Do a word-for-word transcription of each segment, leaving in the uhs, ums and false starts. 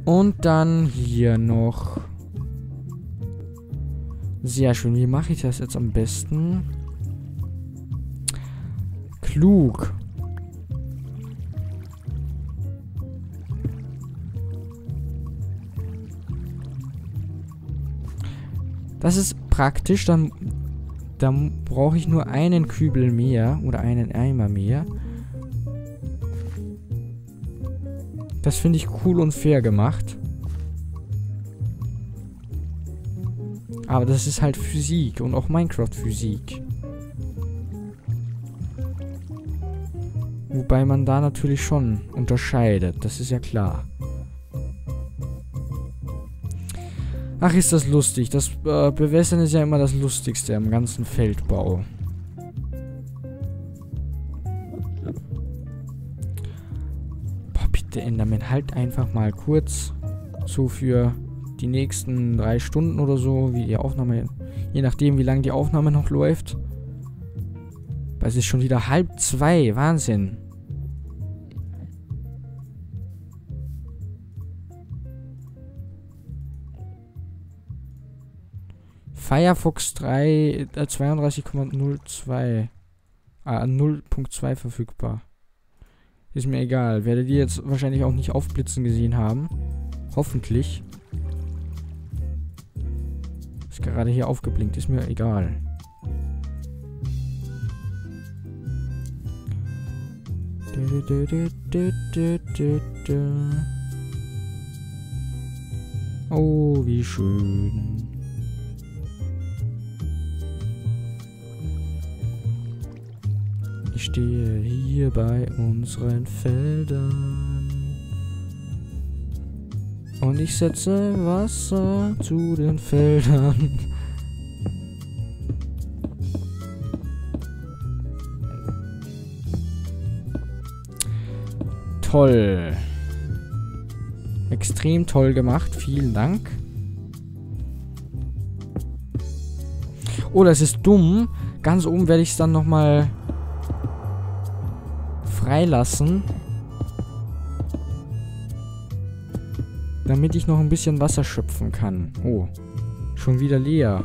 Und dann hier noch. Sehr schön. Wie mache ich das jetzt am besten? Klug. Das ist praktisch. Dann, dann brauche ich nur einen Kübel mehr oder einen Eimer mehr. Das finde ich cool und fair gemacht. Aber das ist halt Physik und auch Minecraft-Physik. Wobei man da natürlich schon unterscheidet. Das ist ja klar. Ach, ist das lustig. Das äh, Bewässern ist ja immer das Lustigste am ganzen Feldbau. Boah, bitte Enderman, halt einfach mal kurz. So für die nächsten drei Stunden oder so, wie die Aufnahme, je nachdem, wie lange die Aufnahme noch läuft. Weil es ist schon wieder halb zwei. Wahnsinn. Firefox drei, äh, zweiunddreißig Komma null zwei. Ah, null Punkt zwei verfügbar. Ist mir egal. Werdet ihr jetzt wahrscheinlich auch nicht aufblitzen gesehen haben. Hoffentlich. Ist gerade hier aufgeblinkt. Ist mir egal. Oh, wie schön. Ich stehe hier bei unseren Feldern und ich setze Wasser zu den Feldern. Toll. Extrem toll gemacht. Vielen Dank. Oh, das ist dumm. Ganz oben werde ich es dann nochmal freilassen. Damit ich noch ein bisschen Wasser schöpfen kann. Oh. Schon wieder leer.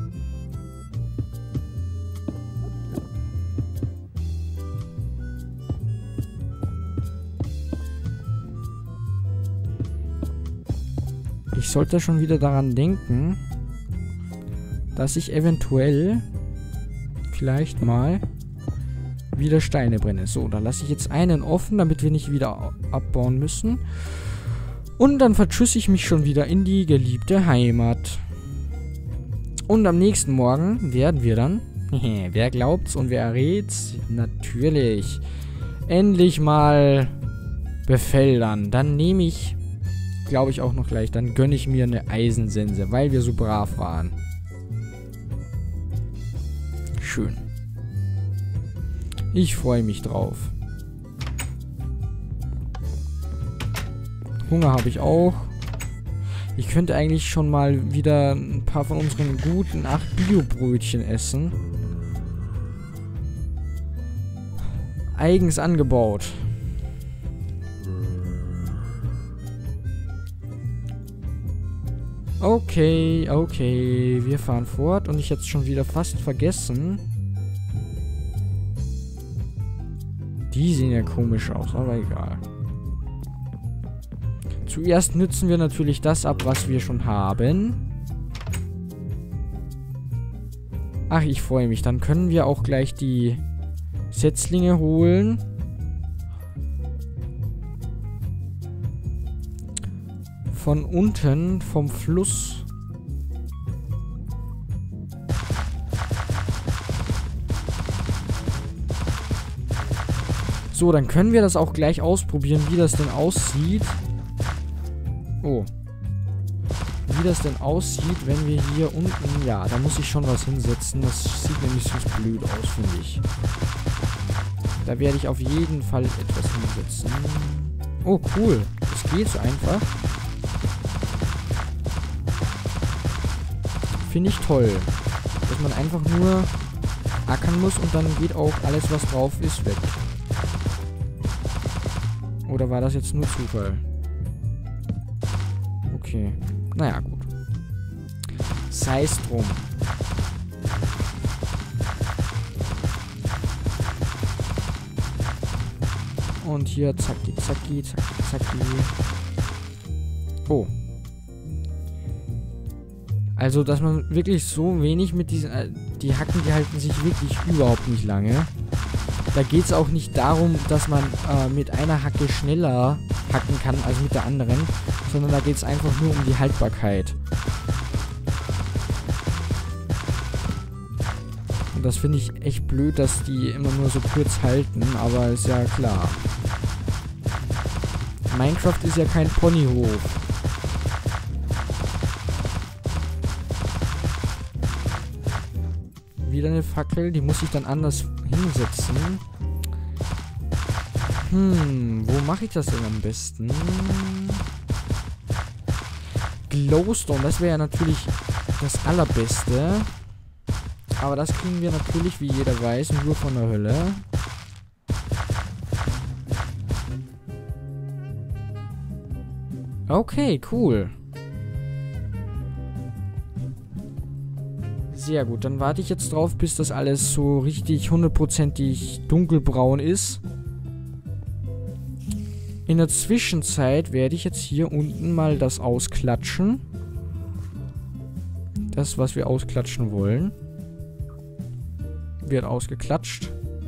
Ich sollte schon wieder daran denken, dass ich eventuell vielleicht mal wieder Steine brenne. So, da lasse ich jetzt einen offen, damit wir nicht wieder abbauen müssen. Und dann vertschüsse ich mich schon wieder in die geliebte Heimat. Und am nächsten Morgen werden wir dann, wer glaubt's und wer errät's? Natürlich, endlich mal befeldern. Dann nehme ich, glaube ich auch noch gleich, dann gönne ich mir eine Eisensense, weil wir so brav waren. Schön. Ich freue mich drauf. Hunger habe ich auch. Ich könnte eigentlich schon mal wieder ein paar von unseren guten acht Bio-Brötchen essen. Eigens angebaut. Okay, okay. Wir fahren fort und ich hätte es schon wieder fast vergessen. Die sehen ja komisch aus, aber egal. Zuerst nützen wir natürlich das ab, was wir schon haben. Ach, ich freue mich. Dann können wir auch gleich die Setzlinge holen. Von unten, vom Fluss. So, dann können wir das auch gleich ausprobieren, wie das denn aussieht. Oh. Wie das denn aussieht, wenn wir hier unten... Ja, da muss ich schon was hinsetzen. Das sieht nämlich sonst blöd aus, finde ich. Da werde ich auf jeden Fall etwas hinsetzen. Oh, cool. Das geht so einfach. Finde ich toll. Dass man einfach nur ackern muss und dann geht auch alles, was drauf ist, weg. Oder war das jetzt nur Zufall? Okay. Naja, gut. Sei es drum. Und hier, zacki, zacki, zacki, zacki. Oh. Also, dass man wirklich so wenig mit diesen... Äh, die Hacken, die halten sich wirklich überhaupt nicht lange. Da geht es auch nicht darum, dass man äh, mit einer Hacke schneller hacken kann als mit der anderen, sondern da geht es einfach nur um die Haltbarkeit. Und das finde ich echt blöd, dass die immer nur so kurz halten, aber ist ja klar. Minecraft ist ja kein Ponyhof. Wieder eine Fackel, die muss ich dann anders hinsetzen. Hm, wo mache ich das denn am besten? Glowstone, das wäre ja natürlich das Allerbeste. Aber das kriegen wir natürlich, wie jeder weiß, nur von der Hölle. Okay, cool. Sehr gut, dann warte ich jetzt drauf, bis das alles so richtig hundertprozentig dunkelbraun ist. In der Zwischenzeit werde ich jetzt hier unten mal das ausklatschen. Das, was wir ausklatschen wollen. Wird ausgeklatscht.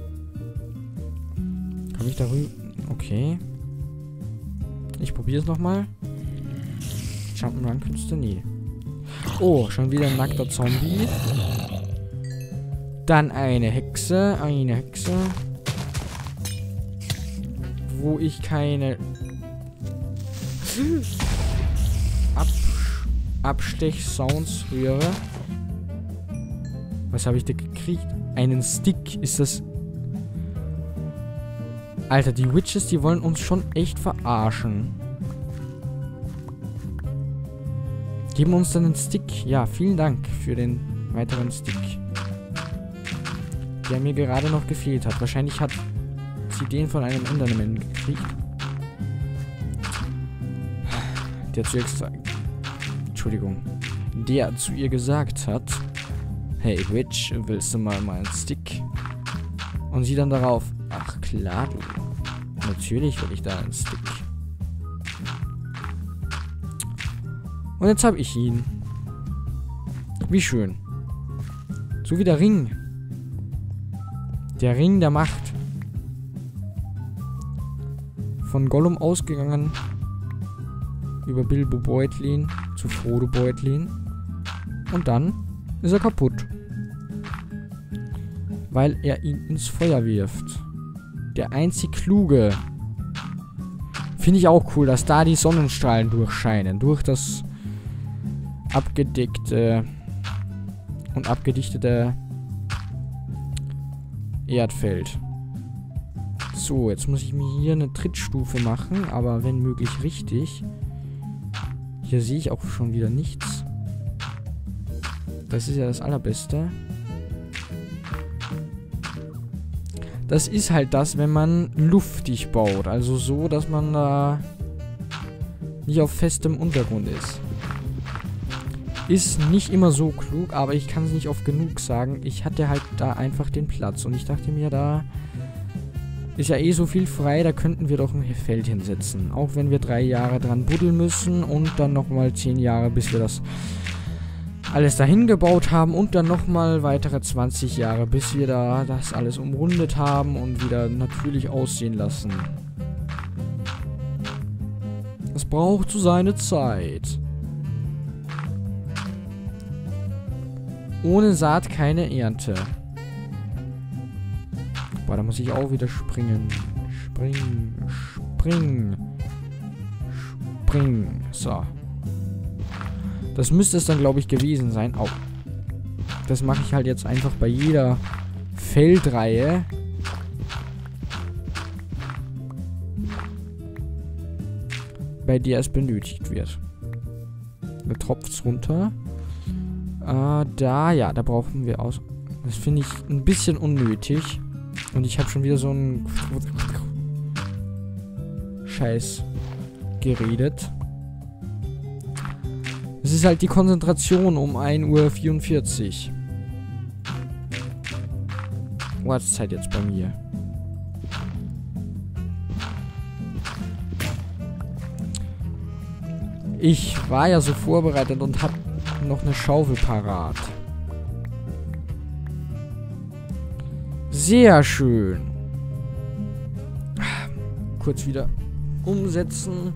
Kann ich darüber... Okay. Ich probiere es nochmal. Jump'n'Run-Künste? Nee. Oh, schon wieder ein nackter Zombie. Dann eine Hexe. Eine Hexe. Wo ich keine... Ab Abstech-Sounds höre. Was habe ich da gekriegt? Einen Stick. Ist das... Alter, die Witches, die wollen uns schon echt verarschen. Geben uns dann einen Stick. Ja, vielen Dank für den weiteren Stick. Der mir gerade noch gefehlt hat. Wahrscheinlich hat sie den von einem Enderman gekriegt. Der zu ihr gesagt... Entschuldigung. Der zu ihr gesagt hat... Hey, Witch, willst du mal meinen Stick? Und sie dann darauf... Ach klar, du. Natürlich will ich da einen Stick. Und jetzt habe ich ihn. Wie schön. So wie der Ring. Der Ring der Macht. Von Gollum ausgegangen. Über Bilbo Beutlin zu Frodo Beutlin. Und dann ist er kaputt. Weil er ihn ins Feuer wirft. Der einzig Kluge. Finde ich auch cool, dass da die Sonnenstrahlen durchscheinen. Durch das abgedeckte und abgedichtete Erdfeld. So, jetzt muss ich mir hier eine Trittstufe machen, aber wenn möglich richtig. Hier sehe ich auch schon wieder nichts. Das ist ja das Allerbeste. Das ist halt das, wenn man luftig baut. Also so, dass man da nicht auf festem Untergrund ist. Ist nicht immer so klug, aber ich kann es nicht oft genug sagen. Ich hatte halt da einfach den Platz. Und ich dachte mir, da ist ja eh so viel frei, da könnten wir doch ein Feld hinsetzen. Auch wenn wir drei Jahre dran buddeln müssen und dann nochmal zehn Jahre, bis wir das alles dahin gebaut haben und dann nochmal weitere zwanzig Jahre, bis wir da das alles umrundet haben und wieder natürlich aussehen lassen. Es braucht so seine Zeit. Ohne Saat keine Ernte. Boah, da muss ich auch wieder springen. Spring, spring, spring. So. Das müsste es dann, glaube ich, gewesen sein. Au. Das mache ich halt jetzt einfach bei jeder Feldreihe. Bei der es benötigt wird. Da tropft es runter. Äh, da, ja, da brauchen wir aus. Das finde ich ein bisschen unnötig. Und ich habe schon wieder so ein Scheiß geredet. Es ist halt die Konzentration um ein Uhr vierundvierzig. Ortszeit jetzt bei mir. Ich war ja so vorbereitet und hab noch eine Schaufel parat. Sehr schön. Kurz wieder umsetzen.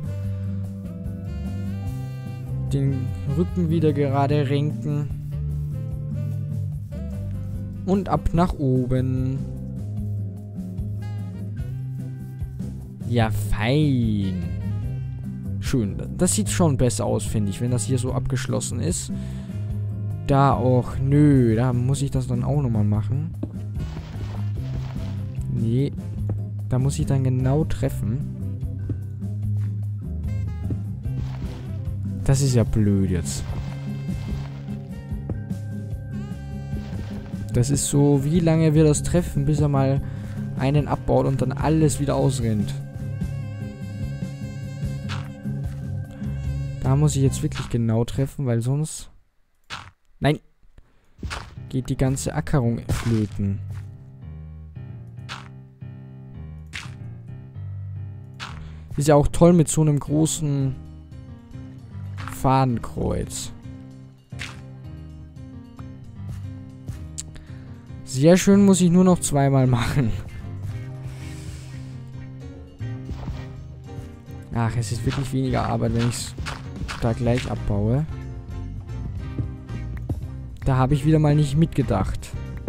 Den Rücken wieder gerade renken. Und ab nach oben. Ja, fein. Schön. Das sieht schon besser aus, finde ich, wenn das hier so abgeschlossen ist. Da auch. Nö, da muss ich das dann auch nochmal machen. Nee. Da muss ich dann genau treffen. Das ist ja blöd jetzt. Das ist so, wie lange wir das treffen, bis er mal einen abbaut und dann alles wieder ausrennt. Da muss ich jetzt wirklich genau treffen, weil sonst... Nein! Geht die ganze Ackerung flöten. Ist ja auch toll mit so einem großen Fadenkreuz. Sehr schön, muss ich nur noch zweimal machen. Ach, es ist wirklich weniger Arbeit, wenn ich es da gleich abbaue. Da habe ich wieder mal nicht mitgedacht.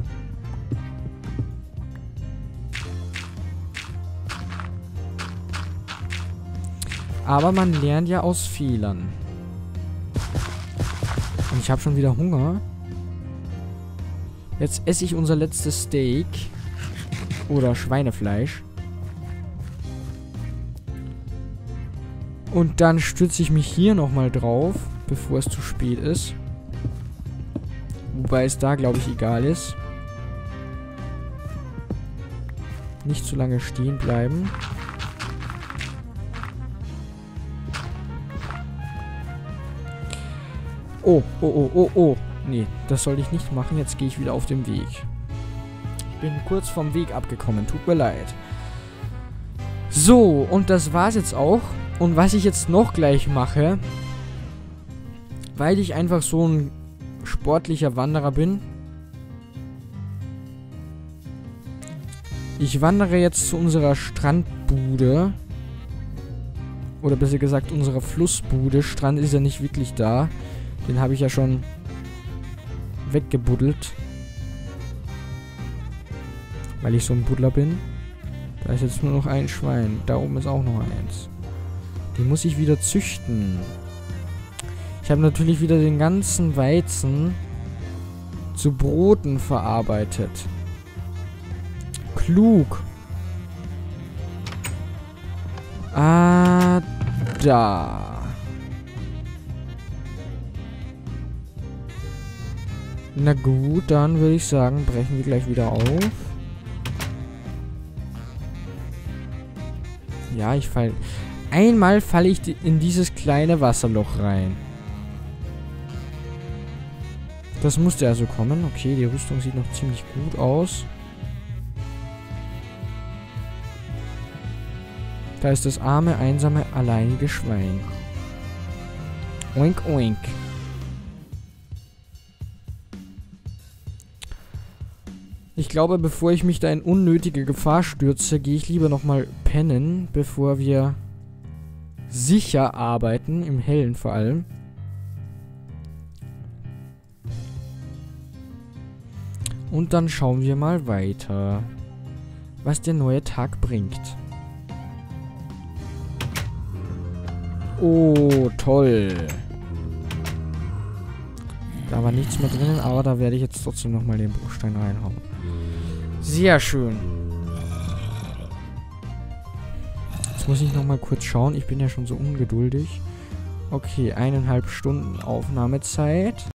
Aber man lernt ja aus Fehlern. Und ich habe schon wieder Hunger. Jetzt esse ich unser letztes Steak. Oder Schweinefleisch. Und dann stütze ich mich hier nochmal drauf, bevor es zu spät ist. Wobei es da, glaube ich, egal ist. Nicht zu lange stehen bleiben. Oh, oh, oh, oh, oh. Nee, das sollte ich nicht machen. Jetzt gehe ich wieder auf den Weg. Ich bin kurz vom Weg abgekommen. Tut mir leid. So, und das war's jetzt auch. Und was ich jetzt noch gleich mache, weil ich einfach so ein sportlicher Wanderer bin. Ich wandere jetzt zu unserer Strandbude. Oder besser gesagt, unserer Flussbude. Strand ist ja nicht wirklich da. Den habe ich ja schon weggebuddelt. Weil ich so ein Buddler bin. Da ist jetzt nur noch ein Schwein. Da oben ist auch noch eins. Die muss ich wieder züchten. Ich habe natürlich wieder den ganzen Weizen zu Broten verarbeitet. Klug. Ah, da. Na gut, dann würde ich sagen, brechen wir gleich wieder auf. Ja, ich fall... Einmal falle ich in dieses kleine Wasserloch rein. Das musste also kommen. Okay, die Rüstung sieht noch ziemlich gut aus. Da ist das arme, einsame, alleinige Schwein. Oink, oink. Ich glaube, bevor ich mich da in unnötige Gefahr stürze, gehe ich lieber nochmal pennen, bevor wir sicher arbeiten, im Hellen vor allem. Und dann schauen wir mal weiter, was der neue Tag bringt. Oh, toll. Da war nichts mehr drinnen, aber da werde ich jetzt trotzdem nochmal den Bruchstein reinhauen. Sehr schön. Jetzt muss ich nochmal kurz schauen. Ich bin ja schon so ungeduldig. Okay, eineinhalb Stunden Aufnahmezeit.